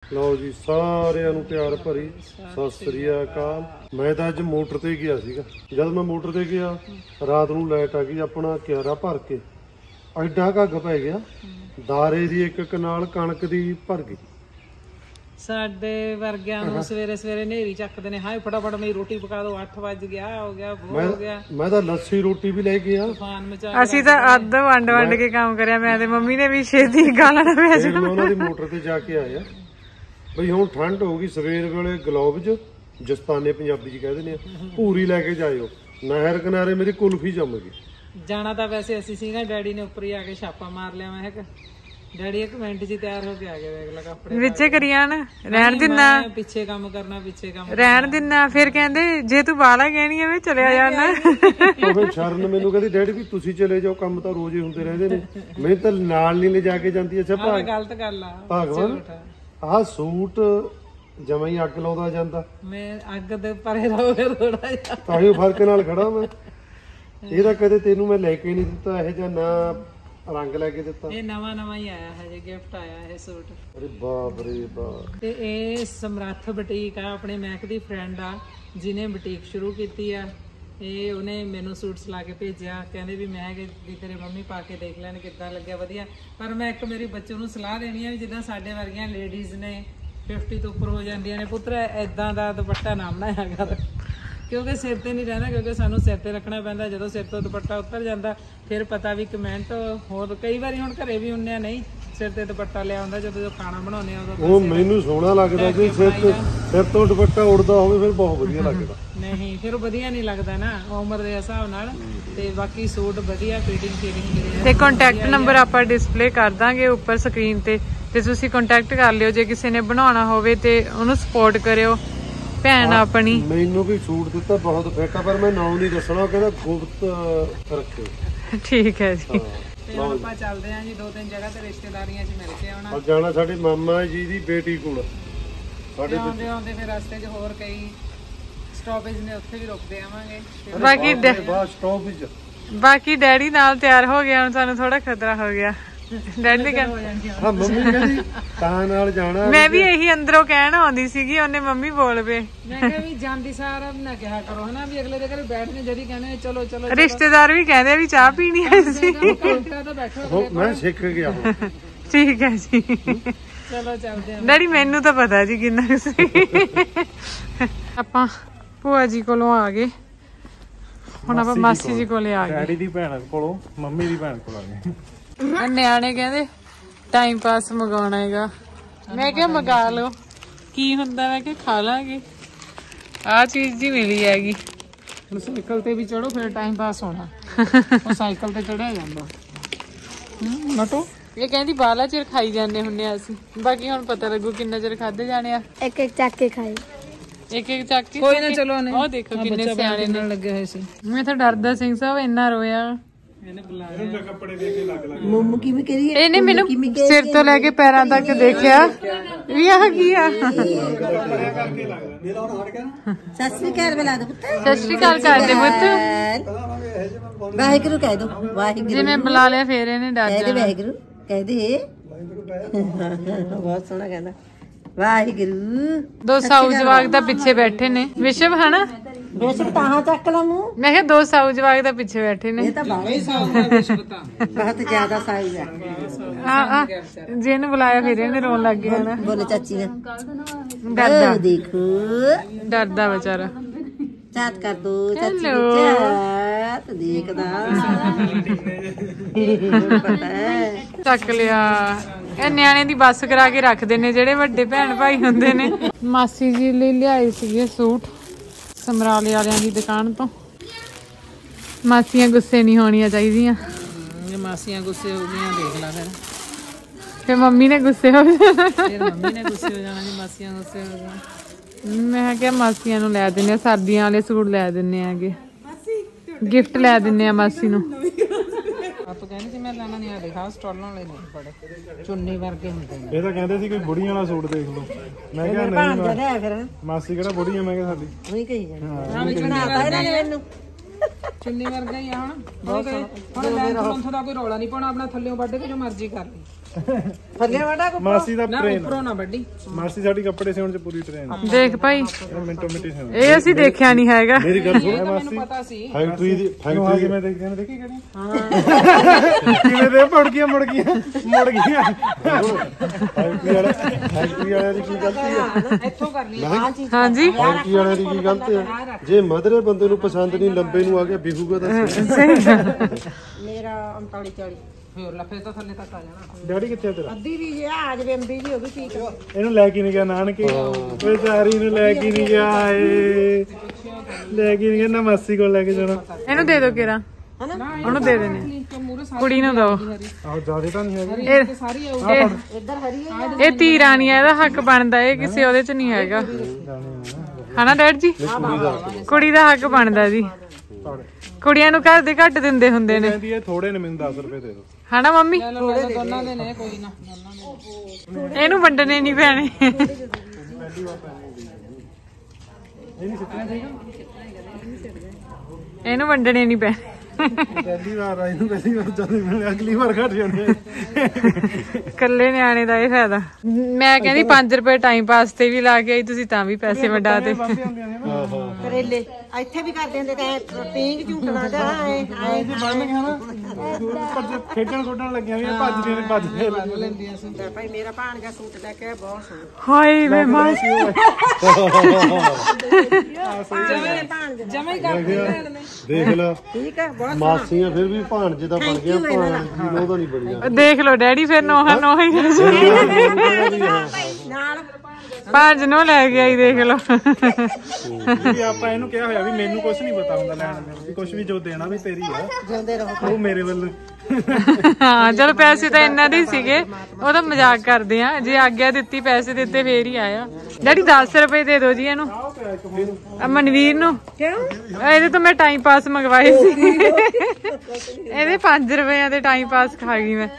लो जी सारिਆਂ ਨੂੰ ਪਿਆਰ ਭਰੀ ਸਤਿ ਸ੍ਰੀ ਅਕਾਲ। ਮੈਂ ਤਾਂ ਅੱਜ ਮੋਟਰ ਤੇ ਗਿਆ ਸੀਗਾ। ਜਦ ਮੈਂ ਮੋਟਰ ਤੇ ਗਿਆ ਰਾਤ ਨੂੰ ਲਾਈਟ ਆ ਗਈ, ਆਪਣਾ ਕਿਆਰਾ ਭਰ ਕੇ ਐਡਾ ਘੱਗ ਪੈ ਗਿਆ। ਦਾਰੇ ਦੀ ਇੱਕ ਕਨਾਲ ਕਣਕ ਦੀ ਭਰ ਗਈ। ਸਾਡੇ ਵਰਗਿਆਂ ਨੂੰ ਸਵੇਰੇ ਸਵੇਰੇ ਨੇਰੀ ਚੱਕਦੇ ਨੇ, ਹਾਏ ਫਟਾਫਟ ਮੇਰੀ ਰੋਟੀ ਪਕਾ ਦਿਓ, 8 ਵਜ ਗਿਆ, ਹੋ ਗਿਆ ਹੋ ਗਿਆ। ਮੈਂ ਤਾਂ ਲੱਸੀ ਰੋਟੀ ਵੀ ਲੈ ਕੇ ਆ। ਅਸੀਂ ਤਾਂ ਅੱਧ ਵੰਡ ਕੇ ਕੰਮ ਕਰਿਆ, ਮੈਂ ਤੇ ਮੰਮੀ ਨੇ ਵੀ ਛੇਤੀ ਗਾਲਾਂ ਨਾ ਪੈ ਜਾਣ। ਉਹਨਾਂ ਦੀ ਮੋਟਰ ਤੇ ਜਾ ਕੇ ਆਇਆ ਬਈ ਹੁਣ ਠੰਡ ਹੋ ਗਈ। ਸਵੇਰ ਵੇਲੇ ਗਲੋਬਜ ਜਸਤਾਨੇ ਪੰਜਾਬੀ ਚ ਕਹਿੰਦੇ ਨੇ ਭੂਰੀ ਲੈ ਕੇ ਜਾਇਓ। ਨਹਿਰ ਕਿਨਾਰੇ ਮੇਰੀ ਕੁਲਫੀ ਜੰਮ ਗਈ। ਜਾਣਾ ਤਾਂ ਵੈਸੇ ਅਸੀਂ ਸੀਗਾ, ਡੈਡੀ ਨੇ ਉੱਪਰ ਹੀ ਆ ਕੇ ਛਾਪਾ ਮਾਰ ਲਿਆ। ਮੈਂ ਕਿਹਾ ਡੈਡੀ 1 ਮਿੰਟ 'ਚ ਤਿਆਰ ਹੋ ਕੇ ਆ ਗਿਆ। ਦੇਖ ਲੈ ਕੱਪੜੇ ਵਿੱਚੇ ਕਰੀਆਂ ਨਾ ਰਹਿਣ ਦਿੰਨਾ, ਪਿੱਛੇ ਕੰਮ ਕਰਨਾ, ਪਿੱਛੇ ਕੰਮ ਰਹਿਣ ਦਿੰਨਾ। ਫਿਰ ਕਹਿੰਦੇ ਜੇ ਤੂੰ ਬਾਲਾ ਕਹਿਣੀ ਐਵੇਂ ਚਲਿਆ ਜਾਣਾ। ਉਹ ਫਿਰ ਸ਼ਰਨ ਮੈਨੂੰ ਕਹਿੰਦੀ ਡੈਡੀ ਵੀ ਤੁਸੀਂ ਚਲੇ ਜਾਓ, ਕੰਮ ਤਾਂ ਰੋਜ਼ ਹੀ ਹੁੰਦੇ ਰਹਿੰਦੇ ਨੇ। ਮੈਨੂੰ ਤਾਂ ਨਾਲ ਨਹੀਂ ਲਿਜਾ ਕੇ ਜਾਂਦੀ। ਅੱਛਾ ਗਲਤ ਗੱਲ ਆ ਭਗਵਾਨ, ਆਹ ਸੂਟ ਜਮਾਂ ਹੀ ਅੱਗ ਲਾਉਂਦਾ ਜਾਂਦਾ। ਮੈਂ ਅੱਗ ਦੇ ਪਰੇ ਰਹੋਗੇ ਥੋੜਾ ਜਿਹਾ, ਤਾਂ ਹੀ ਫਰਕ ਨਾਲ ਖੜਾ ਮੈਂ। ਇਹ ਤਾਂ ਕਦੇ ਤੈਨੂੰ ਮੈਂ ਲੈ ਕੇ ਨਹੀਂ ਦਿੱਤਾ ਇਹ ਜਾਂ ਨਾ ਰੰਗ ਲੈ ਕੇ ਦਿੱਤਾ। ਇਹ ਨਵਾਂ ਹੀ ਆਇਆ ਹੈ ਜੇ ਗਿਫਟ ਆਇਆ ਇਹ ਸੂਟ। ਅਰੇ ਬਾਪ ਰੇ ਬਾਪ। ਤੇ ਇਹ ਸਮਰੱਥ ਬੁਟੀਕ ਆ, ਆਪਣੇ ਮੈਕ ਦੀ ਫਰੈਂਡ ਆ ਜਿਹਨੇ ਬੁਟੀਕ ਸ਼ੁਰੂ ਕੀਤੀ ਆ। ਇਹ ਉਹਨੇ ਮੈਨੂੰ ਸੂਟ ਸਿਲਾ ਕੇ ਭੇਜਿਆ, ਕਹਿੰਦੇ ਵੀ ਮੈਂ ਕਿ ਤੇਰੇ ਮੰਮੀ ਪਾ ਕੇ ਦੇਖ ਲੈਣ ਕਿੱਦਾਂ ਲੱਗਿਆ, ਵਧੀਆ। ਪਰ ਮੈਂ ਇੱਕ ਮੇਰੀ ਬੱਚੇ ਨੂੰ ਸਲਾਹ ਦੇਣੀ ਆ ਵੀ ਜਿੱਦਾਂ ਸਾਡੇ ਵਰਗੀਆਂ ਲੇਡੀਜ਼ ਨੇ 50 ਤੋਂ ਉੱਪਰ ਹੋ ਜਾਂਦੀਆਂ ਨੇ, ਪੁੱਤਰ ਏਦਾਂ ਦਾ ਦੁਪੱਟਾ ਨਾ ਬਣਾਇਆ ਕਰ, ਕਿਉਂਕਿ ਸਿਰ ਤੇ ਨਹੀਂ ਰਹਿਣਾ। ਕਿਉਂਕਿ ਸਾਨੂੰ ਸਿਰ ਤੇ ਰੱਖਣਾ ਪੈਂਦਾ। ਜਦੋਂ ਸਿਰ ਤੋਂ ਦੁਪੱਟਾ ਉੱਤਰ ਜਾਂਦਾ ਫਿਰ ਪਤਾ ਵੀ ਕਮੈਂਟ ਹੋਰ ਕਈ ਵਾਰੀ ਹੁਣ ਘਰੇ ਵੀ ਹੁੰਨੇ ਆ ਨਹੀਂ ਸਿਰ ਤੇ ਦੁਪੱਟਾ ਲਿਆ ਹੁੰਦਾ, ਜਦੋਂ ਖਾਣਾ ਬਣਾਉਂਦੇ ਆ ਉਦੋਂ। ਉਹ ਮੈਨੂੰ ਸੋਹਣਾ ਲੱਗਦਾ ਜੇ ਸਿਰ ਤੋਂ ਦੁਪੱਟਾ ਉੜਦਾ ਹੋਵੇ ਫਿਰ ਬਹੁਤ ਵਧੀਆ ਲੱਗਦਾ। ਨਹੀਂ ਫਿਰ ਵਧੀਆ ਨਹੀਂ ਲੱਗਦਾ ਨਾ ਉਮਰ ਦੇ ਹਿਸਾਬ ਨਾਲ। ਤੇ ਬਾਕੀ ਸੂਟ ਵਧੀਆ ਫਿਟਿੰਗ ਤੇ ਕੰਟੈਕਟ ਨੰਬਰ ਆਪਾਂ ਡਿਸਪਲੇ ਕਰ ਦਾਂਗੇ ਉੱਪਰ ਸਕਰੀਨ ਤੇ ਤੁਸੀਂ ਕੰਟੈਕਟ ਕਰ ਲਿਓ ਜੇ ਕਿਸੇ ਨੇ ਬਣਾਉਣਾ ਹੋਵੇ ਤੇ ਉਹਨੂੰ ਸਪੋਰਟ ਕਰਿਓ। ਭੈਣ ਆਪਣੀ ਮੈਨੂੰ ਵੀ ਸੂਟ ਦਿੱਤਾ ਬਹੁਤ ਫਿੱਟ ਆ, ਪਰ ਮੈਂ ਨਾਮ ਨਹੀਂ ਦੱਸਣਾ, ਉਹ ਕਹਿੰਦਾ ਗੁਪਤ ਰੱਖਿਓ। ਠੀਕ ਹੈ ਜੀ। ਤੇ ਆਪਾਂ ਚੱਲਦੇ ਆਂ ਜੀ 2-3 ਜਗ੍ਹਾ ਤੇ ਰਿਸ਼ਤੇਦਾਰੀਆਂ 'ਚ ਮਿਲ ਕੇ ਆਉਣਾ। ਅੱਜ ਜਾਣਾ ਸਾਡੇ ਮਾਮਾ ਜੀ ਦੀ ਬੇਟੀ ਕੋਲ। ਸਾਡੇ ਆਉਂਦੇ ਫਿਰ ਰਸਤੇ 'ਚ ਹੋਰ ਕਈ ਸਟਾਪੇਜ ਨੇ, ਉੱਥੇ ਵੀ ਰੁਕਦੇ ਆਵਾਂਗੇ। ਬਾਕੀ ਡੈਡੀ ਨਾਲ ਤਿਆਰ ਹੋ ਗਿਆ, ਹੁਣ ਸਾਨੂੰ ਥੋੜਾ ਖਤਰਾ ਹੋ ਗਿਆ। ਡੈਡੀ ਨੇ ਹਾਂ ਮੰਮੀ ਕਹਿੰਦੀ ਤਾਂ ਨਾਲ ਜਾਣਾ। ਮੈਂ ਵੀ ਇਹੀ ਅੰਦਰੋਂ ਕਹਿਣ ਆਉਂਦੀ ਸੀਗੀ, ਉਹਨੇ ਮੰਮੀ ਬੋਲ ਪਏ। ਮੈਂ ਕਿਹਾ ਵੀ ਜਾਂਦੀ ਸਾਰ ਨਾ ਕਿਹਾ ਕਰੋ ਹਨਾ, ਵੀ ਅਗਲੇ ਦੇ ਘਰੇ ਬੈਠਨੇ ਜਦੀ ਕਹਿੰਦੇ ਚਲੋ ਚਲੋ। ਰਿਸ਼ਤੇਦਾਰ ਵੀ ਕਹਿੰਦੇ ਵੀ ਚਾਹ ਪੀਣੀ ਹੈ ਸੀ। ਮੈਂ ਸਿੱਖ ਗਿਆ। ਠੀਕ ਹੈ ਜੀ, ਚਲੋ ਚੱਲਦੇ ਆਂ। ਡੈਡੀ ਮੈਨੂੰ ਤਾਂ ਪਤਾ ਜੀ ਕਿੰਨਾ ਸੀ। ਆਪਾਂ ਭੂਆ ਜੀ ਕੋਲੋਂ ਆ ਗਏ, ਹੁਣ ਆਪਾਂ ਮਾਸੀ ਜੀ ਕੋਲੇ ਆ ਗਏ। ਡੈਡੀ ਦੀ ਭੈਣ ਕੋਲੋਂ, ਮੰਮੀ ਦੀ ਭੈਣ ਕੋਲ ਆ ਗਏ। ਨਿਆਣੇ ਕਹਿੰਦੇ ਟਾਈਮ ਪਾਸ ਮੰਗਾਉਣਾ ਹੈਗਾ। ਮੈਂ ਕਿਹਾ ਮੰਗਾ ਲਓ, ਕੀ ਹੁੰਦਾ। ਮੈਂ ਕਿਹਾ ਖਾ ਲਾਂਗੇ। ਆਹ ਚੀਜ਼ ਜੀ ਮਿਲੀ ਹੈਗੀ। ਸਾਈਕਲ ਤੇ ਵੀ ਚੜੋ ਫਿਰ ਟਾਈਮ ਪਾਸ ਹੋਣਾ। ਉਹ ਸਾਈਕਲ ਤੇ ਚੜਿਆ ਜਾਂਦਾ। ਨਟੋ ਇਹ ਕਹਿੰਦੀ ਬਾਲਾ ਚਿਰ ਖਾਈ ਜਾਂਦੇ ਹੁੰਦੇ ਆ ਅਸੀਂ, ਬਾਕੀ ਹੁਣ ਪਤਾ ਲੱਗੂ ਕਿੰਨਾ ਚਿਰ ਖਾਦੇ ਜਾਣੇ ਆ। ਇੱਕ ਚੱਕ ਕੇ ਖਾਏ, ਇੱਕ ਚੱਕ ਕੇ। ਕੋਈ ਨਾ ਚਲੋ। ਉਹ ਦੇਖੋ ਕਿੰਨੇ ਸਿਆਣੇ ਨਾਲ ਲੱਗੇ ਹੋਏ ਸੀ। ਮੈਂ ਤਾਂ ਡਰਦਾ ਸਿੰਘ ਸਾਹਿਬ ਇੰਨਾ ਰੋਇਆ। ਇਹਨੇ ਬੁਲਾਇਆ ਕੱਪੜੇ ਦੇ ਕੇ ਲੱਗ ਲੱਗ ਮੰਮੂ ਕਿਵੇਂ ਕਰੀਏ। ਇਹਨੇ ਮੈਨੂੰ ਸਿਰ ਤੋਂ ਲੈ ਕੇ ਪੈਰਾਂ ਤੱਕ ਦੇਖਿਆ ਵੀ ਆਹ ਕੀ ਆ। ਸਤਿ ਸ੍ਰੀ ਅਕਾਲ ਬੁਲਾ ਦੋ ਪੁੱਤ। ਸਤਿ ਸ਼੍ਰੀ ਅਕਾਲ ਕਰਦੇ ਪੁੱਤ। ਵਾਹਿਗੁਰੂ ਕਹਿ ਦੋ। ਵਾਹਿਗੁਰੂ ਜਿਹਨੇ ਬੁਲਾ ਲਿਆ ਫੇਰ ਇਹਨੇ ਡਰ ਕਹਿ ਦੇ। ਜਾਣਾ। ਵਾਹਿਗੁਰੂ ਕਹਿ ਦੇ। ਬਹੁਤ ਸੋਹਣਾ ਕਹਿੰਦਾ ਵਾਹਿਗੁਰੂ। ਦੋ ਸਾਊ ਜਵਾਕ ਦਾ ਪਿੱਛੇ ਬੈਠੇ ਨੇ। ਵਿਸ਼ਵ ਹਨਾ ਬੇਸ਼ੱਕ ਤਾਂ ਚੱਕ ਲਾ ਮੂੰਹ। ਮੈਂ ਕਿਹਾ ਦੋ ਸਾਊ ਜਵਾਕ ਦਾ ਪਿੱਛੇ ਬੈਠੇ ਨੇ। ਇਹ ਤਾਂ ਬਹੁਤ ਜ਼ਿਆਦਾ ਸਾਈਜ਼ ਆ। ਆ ਜੇ ਇਹਨੂੰ ਬੁਲਾਇਆ ਫਿਰ ਇਹਨੇ ਰੋਣ ਲੱਗ ਗਿਆ ਨਾ। ਬੋਲੇ ਚਾਚੀ ਨੇ ਡਰਦਾ ਦੇਖੋ, ਡਰਦਾ ਵਿਚਾਰਾ। ਚਾਤ ਕਰ ਦੋ ਚਾਚੀ ਨੂੰ। ਚਾਤ ਦੇਖਦਾ ਚੱਕ ਲਿਆ। ਇਹ ਨਿਆਣੇ ਦੀ ਬੱਸ ਕਰਾ ਕੇ ਰੱਖਦੇ ਨੇ ਜਿਹੜੇ ਵੱਡੇ ਭੈਣ ਭਾਈ ਹੁੰਦੇ ਨੇ। ਮਾਸੀ ਜੀ ਲਈ ਲਿਆਏ ਸੀਗੇ ਸੂਟ ਸਮਰਾਲੇ ਵਾਲਿਆਂ ਦੀ ਦੁਕਾਨ ਤੋਂ। ਮਾਸੀਆਂ ਗੁੱਸੇ ਨਹੀਂ ਹੋਣੀਆਂ ਚਾਹੀਦੀਆਂ। ਜੇ ਮਾਸੀਆਂ ਗੁੱਸੇ ਹੋ ਗਈਆਂ ਦੇਖ ਲਾ ਫਿਰ ਮੰਮੀ ਨੇ ਗੁੱਸੇ ਹੋ ਜਾਣਾ। ਫਿਰ ਮੰਮੀ ਨੇ ਗੁੱਸੇ ਹੋ ਜਾਣਾ ਜੀ, ਮਾਸੀਆਂ ਗੁੱਸੇ ਹੋ ਜਾਣਾ। ਮੈਂ ਕਿਹਾ ਮਾਸੀਆਂ ਨੂੰ ਲੈ ਦਿੰਨੇ ਆ, ਸਰਦੀਆਂ ਵਾਲੇ ਸੂਟ ਲੈ ਦਿੰਨੇ ਆਗੇ, ਗਿਫਟ ਲੈ ਦਿੰਨੇ ਆ ਮਾਸੀ ਨੂੰ। ਆਪ ਕਹਿੰਦੇ ਸੀ ਮੈਂ ਲੈਣਾ ਨਹੀਂ ਆ। ਦੇਖਾ ਸਟਾਲਾਂ ਵਾਲੇ ਨਹੀਂ ਬੜੇ ਚੁੰਨੀ ਵਰਗੇ ਹੁੰਦੇ ਨੇ। ਇਹ ਤਾਂ ਕਹਿੰਦੇ ਸੀ ਕੋਈ ਬੁੜੀਆਂ ਵਾਲਾ ਸੂਟ ਦੇਖ ਲਓ। ਮੈਂ ਕਿਹਾ ਨਹੀਂ ਫਿਰ ਮਾਸੀ ਕਿਹੜਾ ਬੁੜੀਆਂ। ਮੈਂ ਕਿਹਾ ਸਾਡੀ ਉਹੀ ਕਹੀ ਜਾਂਦੇ ਮੈਨੂੰ ਚੁੰਨੀ ਵਰਗਾ ਹੀ ਆ। ਹੁਣ ਲੈ ਦਾ ਕੋਈ ਰੌਲਾ ਨਹੀਂ ਪਾਉਣਾ, ਆਪਣਾ ਥੱਲਿਓਂ ਵੱਢ ਕੇ ਜੋ ਮਰਜ਼ੀ ਕਰ ਲਈ। ਥੱਲੇ ਵਾੜਾ ਕੋ ਮਾਸੀ ਦਾ ਨਾ ਟ੍ਰੇਨ ਉੱਪਰੋਂ ਨਾ ਵੱਡੀ ਮਾਸੀ ਸਾਡੀ ਕੱਪੜੇ ਸਿਉਣ ਚ ਪੂਰੀ ਟ੍ਰੇਨ ਦੇਖ ਭਾਈ ਮਿੰਟੋ ਮਿੰਟੀ ਸਿਉਣ ਇਹ ਅਸੀਂ ਦੇਖਿਆ ਨਹੀਂ ਹੈਗਾ। ਮੇਰੀ ਗੱਲ ਸੁਣ, ਮੈਨੂੰ ਪਤਾ ਸੀ। ਫੈਕਟਰੀ ਦੀ ਹਾਂ ਫੈਕਟਰੀ ਕਿਵੇਂ ਦੇਖਦੇ ਨੇ ਦੇਖੀ ਕਿਹੜੀ ਕਿਵੇਂ ਦੇ ਮੁੜ ਗਈਆਂ ਫੈਕਟਰੀ ਵਾਲਿਆਂ ਦੀ ਕੀ ਗਲਤੀ ਆ? ਇੱਥੋਂ ਕਰ ਲਈ। ਹਾਂਜੀ ਫੈਕਟਰੀ ਵਾਲਿਆਂ ਦੀ ਕੀ ਗਲਤੀ ਆ? ਜੇ ਮਧਰੇ ਬੰਦੇ ਨੂੰ ਪਸੰਦ ਨਹੀਂ, ਲੰਬੇ ਨੂੰ ਆ ਗਿਆ ਬਿਹੂਗਾ ਤਾਂ ਮੇਰਾ 39 40 ਫੇਰ ਲਾ, ਫੇਰ ਤਾਂ ਥੱਲੇ ਤੱਕ ਆ ਜਾਣਾ। ਡੈਡੀ ਕਿੱਥੇ ਆ ਤੇਰਾ? ਅੱਧੀ ਵੀ ਜੇ ਆ ਜਵੇ ਅੰਬੀ ਜੀ ਹੋ ਗਈ ਠੀਕ ਆ। ਇਹਨੂੰ ਲੈ ਕੇ ਨਹੀਂ ਗਿਆ ਨਾਨਕੇ ਵਿਚਾਰੀ ਨੂੰ ਲੈ ਕੇ ਨਹੀਂ ਗਿਆ ਏ ਲੈ ਕੇ ਨਹੀਂ ਗਿਆ ਨਾ ਮਾਸੀ ਕੋਲ ਲੈ ਕੇ ਜਾਣਾ ਇਹਨੂੰ ਦੇ ਦਿਓ ਕਿਰਾ, ਉਹਨੂੰ ਦੇ ਦੇਣੇ, ਕੁੜੀ ਨੂੰ ਦਿਓ। ਆਹੋ ਜ਼ਿਆਦਾ ਤਾਂ ਨਹੀਂ ਹੈਗੀ ਇਹ ਸਾਰੀ ਆਊ। ਇੱਧਰ ਹਰੀ ਆ ਇਹ ਧੀ ਰਾਣੀ ਆ, ਇਹਦਾ ਹੱਕ ਬਣਦਾ, ਇਹ ਕਿਸੇ ਉਹਦੇ ਚ ਨਹੀਂ ਹੈਗਾ ਹਨਾ ਡੈਡ ਜੀ? ਕੁੜੀ ਦਾ ਹੱਕ ਬਣਦਾ ਜੀ। ਕੁੜੀਆਂ ਨੂੰ ਘਰ ਦੇ ਘੱਟ ਦਿੰਦੇ ਹੁੰਦੇ ਨੇ। ਕਹਿੰਦੀ ਇਹ ਥੋੜੇ ਨੇ, ਮੈਨੂੰ 10 ਰੁਪਏ ਦੇ ਦਿਓ। ਹਨਾ ਮੰਮੀ? ਦੋਨਾਂ ਦੇ ਨੇ, ਕੋਈ ਨਾ। ਇਹਨੂੰ ਵੰਡਣੇ ਨਹੀਂ ਪੈਣੇ। ਇਹਨੂੰ ਵੰਡਣੇ ਨਹੀਂ ਪੈਣੇ। ਪਹਿਲੀ ਵਾਰ ਆਈ ਨੂੰ ਪਹਿਲੀ ਵਾਰ ਜਦੋਂ ਮਿਲੇ ਅਗਲੀ ਵਾਰ ਘਟ ਜਾਣੇ ਕੱਲੇ ਨਿਆਣੇ ਦਾ ਇਹ ਫਾਇਦਾ। ਮੈਂ ਕਹਿੰਦੀ 5 ਰੁਪਏ ਟਾਈਮ ਪਾਸ ਤੇ ਵੀ ਲਾ ਕੇ ਆਈ, ਤੁਸੀਂ ਤਾਂ ਵੀ ਪੈਸੇ ਵੰਡਾ ਦੇ। ਕਰੇਲੇ ਇੱਥੇ ਵੀ ਕਰ ਦਿੰਦੇ ਤੇ ਪੀਂਗ ਝੂਟਣਾ ਜਾਂ ਆਏ ਬਣ ਗਿਆ ਨਾ ਖੇਡਣ ਖੋਡਣ ਲੱਗਿਆ ਵੀ ਭੱਜਦੇ ਲੈਂਦੀਆਂ ਸੀ। ਭਾਈ ਮੇਰਾ ਭਾਣਜਾ ਸੂਟ ਲੈ ਕੇ ਬਹੁਤ ਸੋਹਣਾ। ਹਾਏ ਵੇ ਮਾਸੀ ਜਮਾ ਹੀ ਕਰ ਦੇਖ ਲੈ, ਠੀਕ ਹੈ ਬਹੁਤ ਮਾਸੀਆਂ ਫਿਰ ਵੀ ਭਾਣਜੇ ਦਾ ਬਣ ਗਿਆ, ਭਾਣਜੀ ਨੂੰ ਉਹਦਾ ਨਹੀਂ ਬਣਿਆ। ਦੇਖ ਲੋ ਡੈਡੀ ਫਿਰ ਨੋਹਾ ਹੀ ਨਾਲ ਭਾਂਜ ਨੂੰ ਲੈ ਕੇ ਆਈ, ਦੇਖ ਲੋ। ਵੀ ਆਪਾਂ ਇਹਨੂੰ ਕਿਹਾ ਹੋਇਆ ਵੀ ਮੈਨੂੰ ਕੁਝ ਨਹੀਂ ਪਤਾ ਹੁੰਦਾ ਲੈਣ ਦੇ ਵੀ ਕੁਝ ਵੀ ਜੋ ਦੇਣਾ ਵੀ ਤੇਰੀ ਆ, ਜਿਉਂਦੇ ਰਹੋ। ਉਹ ਮੇਰੇ ਵੱਲੋਂ। ਹਾਂ ਚਲੋ ਪੈਸੇ ਤਾਂ ਇਹਨਾਂ ਦੇ ਹੀ ਸੀਗੇ, ਉਹ ਤਾਂ ਮਜ਼ਾਕ ਕਰਦੇ ਆ। ਜੇ ਆਗਿਆ ਦਿੱਤੀ ਪੈਸੇ ਦਿੱਤੇ ਫੇਰ ਹੀ ਆਇਆ। ਡੈਡੀ 10 ਰੁਪਏ ਦੇ ਦਿਓ ਜੀ ਇਹਨੂੰ, ਮਨਵੀਰ ਨੂੰ। ਇਹਦੇ ਤੋਂ ਮੈਂ ਟਾਈਮ ਪਾਸ ਮੰਗਵਾਏ ਸੀ, ਇਹਦੇ 5 ਰੁਪਏ ਦੇ ਟਾਈਮ ਪਾਸ ਖਾ ਗਈ ਮੈਂ।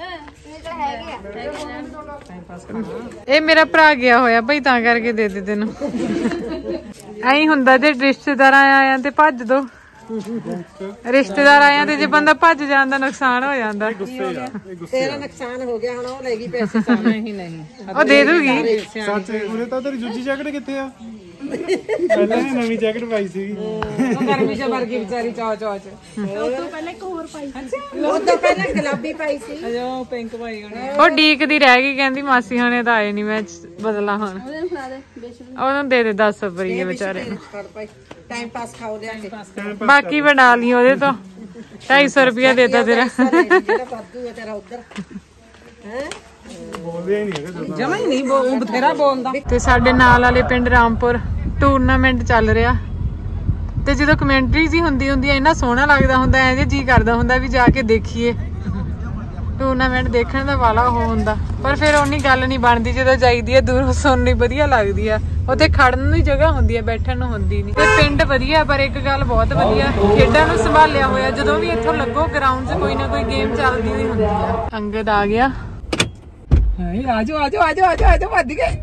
ਇਹ ਮੇਰਾ ਭਰਾ ਗਿਆ ਹੋਇਆ ਭਾਈ, ਤਾਂ ਕਰਕੇ ਦੇ ਦੇ ਤੈਨੂੰ। ਐਂ ਹੁੰਦਾ ਜੇ ਰਿਸ਼ਤੇਦਾਰ ਆਇਆ ਤੇ ਭੱਜ ਦੋ, ਰਿਸ਼ਤੇਦਾਰ ਆਇਆ ਤੇ ਜੇ ਬੰਦਾ ਭੱਜ ਜਾਂਦਾ ਨੁਕਸਾਨ ਹੋ ਜਾਂਦਾ। ਤੇਰਾ ਨੁਕਸਾਨ ਹੋ ਗਿਆ, ਹੁਣ ਉਹ ਲੈ ਗਈ ਪੈਸੇ। ਨਹੀਂ ਨਹੀਂ, ਉਹ ਦੇ ਦੂਗੀ। ਸੱਚ ਉਹਨੇ ਤਾਂ ਤੇਰੀ ਦੂਜੀ ਜੈਕਟ ਕਿੱਥੇ ਆ? ਪਹਿਲਾਂ ਨੇ ਨਵੀਂ ਜੈਕਟ ਪਾਈ ਸੀਗੀ। ਗਰਮੀ ਚ ਵਰਗੀ ਵਿਚਾਰੀ ਚੌ ਚੌ ਚ। ਉਹ ਤੋਂ ਪਹਿਲਾਂ ਗੁਲਾਬੀ ਪਾਈ ਸੀ। ਅਜੋ ਪਿੰਕ ਪਾਈ ਹੋਣੀ। ਉਹ ਡੀਕਦੀ ਰਹਿ ਗਈ, ਕਹਿੰਦੀ ਮਾਸੀ ਹੁਣੇ ਤਾਂ ਆਏ ਨਹੀਂ, ਮੈਂ ਬਦਲਾ ਹੁਣ। ਉਹਨੂੰ ਦੇ ਦੇ 10 ਰੁਪਏ ਵਿਚਾਰੇ ਨੂੰ, ਟਾਈਮ ਪਾਸ ਖਾਓ ਲਿਆ ਕੇ। ਬਾਕੀ ਬਣਾ ਲਈ ਉਹਦੇ ਤੋਂ। 250 ਰੁਪਇਆ ਦੇਤਾ ਤੇਰਾ। ਜਿਹੜਾ ਵਾਧੂ ਹੈ ਤੇਰਾ ਉੱਧਰ ਹੈ। ਬੋਲਦੇ ਹੀ ਨਹੀਂ ਹੈਗੇ ਜਮਾ ਹੀ ਨਹੀਂ, ਉਹ ਬਥੇਰਾ ਬੋਲਦਾ। ਤੇ ਸਾਡੇ ਨਾਲ ਵਾਲੇ ਪਿੰਡ ਰਾਮਪੁਰ ਟੂਰਨਾਮੈਂਟ ਚੱਲ ਰਿਹਾ, ਤੇ ਜਦੋਂ ਕਮੈਂਟਰੀ ਜੀ ਹੁੰਦੀ ਹੈ ਇੰਨਾ ਸੋਹਣਾ ਲੱਗਦਾ ਹੁੰਦਾ, ਐਂ ਜੇ ਜੀ ਕਰਦਾ ਹੁੰਦਾ ਵੀ ਜਾ ਕੇ ਦੇਖੀਏ। ਟੂਰਨਾਮੈਂਟ ਦੇਖਣ ਦਾ ਵਾਲਾ ਉਹ ਹੁੰਦਾ, ਪਰ ਫਿਰ ਉਨੀ ਗੱਲ ਨਹੀਂ ਬਣਦੀ ਜਦੋਂ ਜਾਈਦੀ ਹੈ ਦੂਰੋਂ। ਸੁਣਨੀ ਵਧੀਆ ਲੱਗਦੀ ਆ, ਉੱਥੇ ਖੜਨ ਨੂੰ ਹੀ ਜਗ੍ਹਾ ਹੁੰਦੀ ਹੈ, ਬੈਠਣ ਨੂੰ ਹੁੰਦੀ ਨਹੀਂ। ਤੇ ਪਿੰਡ ਵਧੀਆ, ਪਰ ਇੱਕ ਗੱਲ ਬਹੁਤ ਵਧੀਆ, ਖੇਡਾਂ ਨੂੰ ਸੰਭਾਲਿਆ ਹੋਇਆ। ਜਦੋਂ ਵੀ ਇੱਥੋਂ ਲੱਗੋ ਗਰਾਊਂਡ 'ਚ ਕੋਈ ਨਾ ਕੋਈ ਗੇਮ ਚੱਲਦੀ ਹੋਈ ਹੁੰਦੀ ਆ। ਅੰਗਦ ਆ ਗਿਆ। ਆਜੋ ਆਜੋ ਆਜੋ ਆਜੋ ਆਜੋ, ਵੱਧ ਗਏ।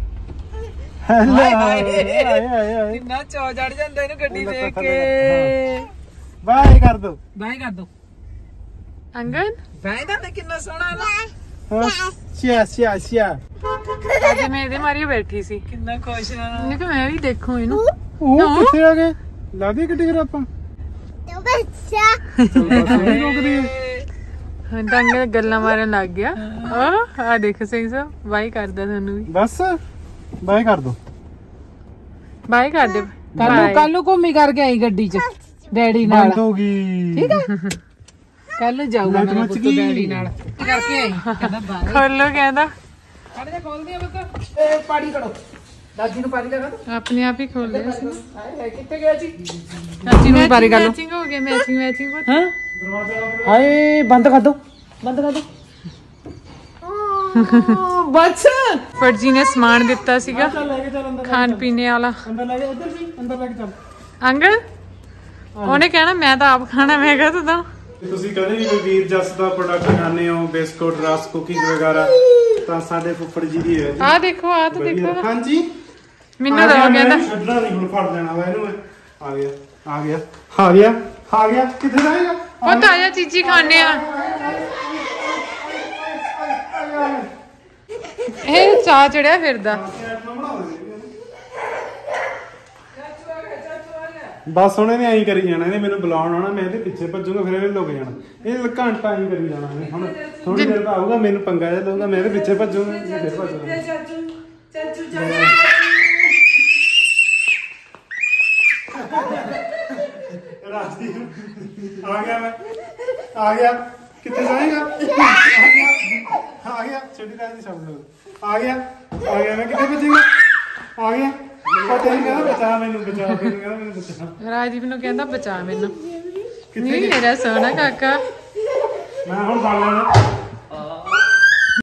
ਕਿੰਨਾ ਚੌ ਚੜ ਜਾਂਦਾ ਇਹਨੂੰ ਗੱਡੀ ਦੇਖ ਕੇ। ਬਾਏ ਕਰ ਦੋ, ਬਾਏ ਕਰ ਦੋ। ਅੰਗਦ ਬਾਏ ਦਾ ਕਿੰਨਾ ਸੋਹਣਾ ਨਾ। ਸ਼ਿਆ ਅੱਜ ਮੈਂ ਇਹਦੇ ਮਾਰੀ ਬੈਠੀ ਸੀ, ਕਿੰਨਾ ਖੁਸ਼ ਆ। ਮੈਂ ਕਿਹਾ ਮੈਂ ਵੀ ਦੇਖੂ ਇਹਨੂੰ। ਉਹ ਕਿੱਥੇ ਆ ਗਏ? ਲਾ ਦੀ ਗੱਡੀ ਫਿਰ ਆਪਾਂ ਨਹੀਂ ਰੋਕਦੀ। ਹਾਂ ਤਾਂ ਅੰਗਦ ਗੱਲਾਂ ਮਾਰਨ ਲੱਗ ਗਿਆ। ਆ ਦੇਖ ਸਿੰਘ ਸਾਹਿਬ ਬਾਈ ਕਰਦਾ ਤੁਹਾਨੂੰ ਵੀ। ਬਸ ਬਾਏ ਕਰ ਦੋ, ਬਾਈ ਕਰ ਦੇ। ਕੱਲ ਨੂੰ ਘੁੰਮੀ ਕਰਕੇ ਆਈ ਗੱਡੀ 'ਚ ਡੈਡੀ ਨਾਲ। ਬੰਦ ਹੋ ਗਈ। ਠੀਕ ਆ, ਕੱਲ ਨੂੰ ਜਾਊਗਾ ਮੇਰਾ ਪੁੱਤ ਡੈਡੀ ਨਾਲ ਕਰਕੇ ਆਈ। ਕਹਿੰਦਾ ਬਾਏ। ਖੋਲੋ ਕਹਿੰਦਾ, ਕੱਢ ਦੇ, ਖੋਲਦੀ ਆ ਪੁੱਤ। ਇਹ ਪਾਣੀ ਕੱਢੋ, ਦਾਦੀ ਨੂੰ ਪਾਣੀ ਲਗਾ ਦੋ। ਆਪਣੇ ਆਪ ਹੀ ਖੋਲ ਲਿਆ ਸੀ। ਕਿੱਥੇ ਗਿਆ ਜੀ? ਚਾਚੀ ਨੂੰ ਬਾਰੇ ਗੱਲ ਮੈਚਿੰਗ ਹੋ ਗਿਆ, ਮੈਚਿੰਗ ਹਾਂ ਹਾਏ, ਬੰਦ ਕਰ ਦੋ, ਬੰਦ ਕਰ ਦੋ। ਬਸ ਫਰਜੀ ਨੇ ਸਮਾਨ ਦਿੱਤਾ ਸੀਗਾ ਖਾਣ ਪੀਣੇ ਵਾਲਾ। ਅੰਦਰ ਲੈ ਕੇ ਉੱਧਰ ਸੀ, ਅੰਦਰ ਲੈ ਕੇ ਚੱਲ। ਅੰਗਦ ਉਹਨੇ ਕਹਿਣਾ ਮੈਂ ਤਾਂ ਆਪ ਖਾਣਾ। ਮੈਂ ਕਿਹਾ ਤੂੰ ਤਾਂ ਤੁਸੀਂ ਕਹਿੰਦੇ ਵੀ ਕੋਈ ਵੀਰ ਜਸ ਦਾ ਪ੍ਰੋਡਕਟ ਖਾਣੇ ਹੋ, ਬਿਸਕੁਟ, ਰਸ, ਕੁਕੀਜ਼ ਵਗੈਰਾ, ਤਾਂ ਸਾਡੇ ਫੁੱਫੜ ਜੀ ਦੀ ਹੈ। ਆਹ ਦੇਖੋ, ਆਹ ਤਾਂ ਦੇਖੋ। ਹਾਂਜੀ ਮੈਨੂੰ ਤਾਂ ਕਹਿੰਦਾ ਛੱਡਣਾ ਨਹੀਂ, ਹੁਣ ਫੜ ਲੈਣਾ ਵਾ ਇਹਨੂੰ। ਆ ਗਿਆ ਆ ਗਿਆ ਆ ਗਿਆ ਆ ਗਿਆ। ਕਿੱਥੇ ਜਾਏਗਾ? ਉਹ ਤਾਜ਼ਾ ਚੀਜ਼ੀ ਖਾਣੇ ਆ। ਇਹ ਚਾਹ ਚੜਿਆ ਫਿਰਦਾ। ਬਸ ਹੁਣ ਇਹਨੇ ਐਂ ਕਰੀ ਜਾਣਾ, ਇਹਨੇ ਮੈਨੂੰ ਬੁਲਾਉਣ ਆਉਣਾ, ਮੈਂ ਇਹਦੇ ਪਿੱਛੇ ਭੱਜੂਗਾ, ਫਿਰ ਇਹਨੇ ਲੁਕ ਜਾਣਾ। ਇਹ ਘੰਟਾ ਐਂ ਕਰੀ ਜਾਣਾ ਇਹਨੇ। ਹੁਣ ਥੋੜੀ ਦੇਰ ਬਾਅਦ ਆਊਗਾ, ਮੈਨੂੰ ਪੰਗਾ ਜਿਹਾ ਲਊਗਾ, ਮੈਂ ਇਹਦੇ ਪਿੱਛੇ ਭੱਜੂਗਾ, ਇਹ ਫਿਰ ਭੱਜੂਗਾ। ਰਾਸਤੀ ਆ ਗਿਆ ਮੈਂ, ਆ ਗਿਆ। ਕਿੱਥੇ ਜਾਏਗਾ? ਆ ਗਿਆ ਛੋਟੀ ਰਾਸਤੀ ਸ਼ਬਦ ਆ ਗਿਆ ਮੈਂ ਕਿੱਥੇ ਭੱਜੇਗਾ? ਆ ਗਿਆ ਪਤਾ ਨਹੀਂ ਕਹਿੰਦਾ ਬਚਾ ਮੈਨੂੰ, ਬਚਾ ਮੈਨੂੰ, ਕਹਿੰਦਾ ਮੈਨੂੰ ਬਚਾ। ਰਾਜਦੀਪ ਨੂੰ ਕਹਿੰਦਾ ਬਚਾ ਮੈਨੂੰ। ਨਹੀਂ ਮੇਰਾ ਸੋਹਣਾ ਕਾਕਾ। ਮੈਂ ਹੁਣ ਫੜ ਲੈਣਾ।